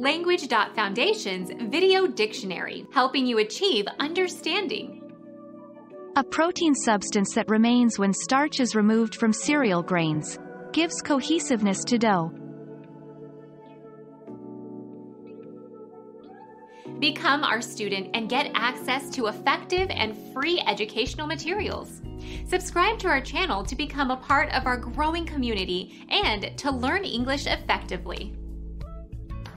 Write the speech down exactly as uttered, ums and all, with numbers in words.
Language Foundation's Video Dictionary, helping you achieve understanding. A protein substance that remains when starch is removed from cereal grains. Gives cohesiveness to dough. Become our student and get access to effective and free educational materials. Subscribe to our channel to become a part of our growing community and to learn English effectively.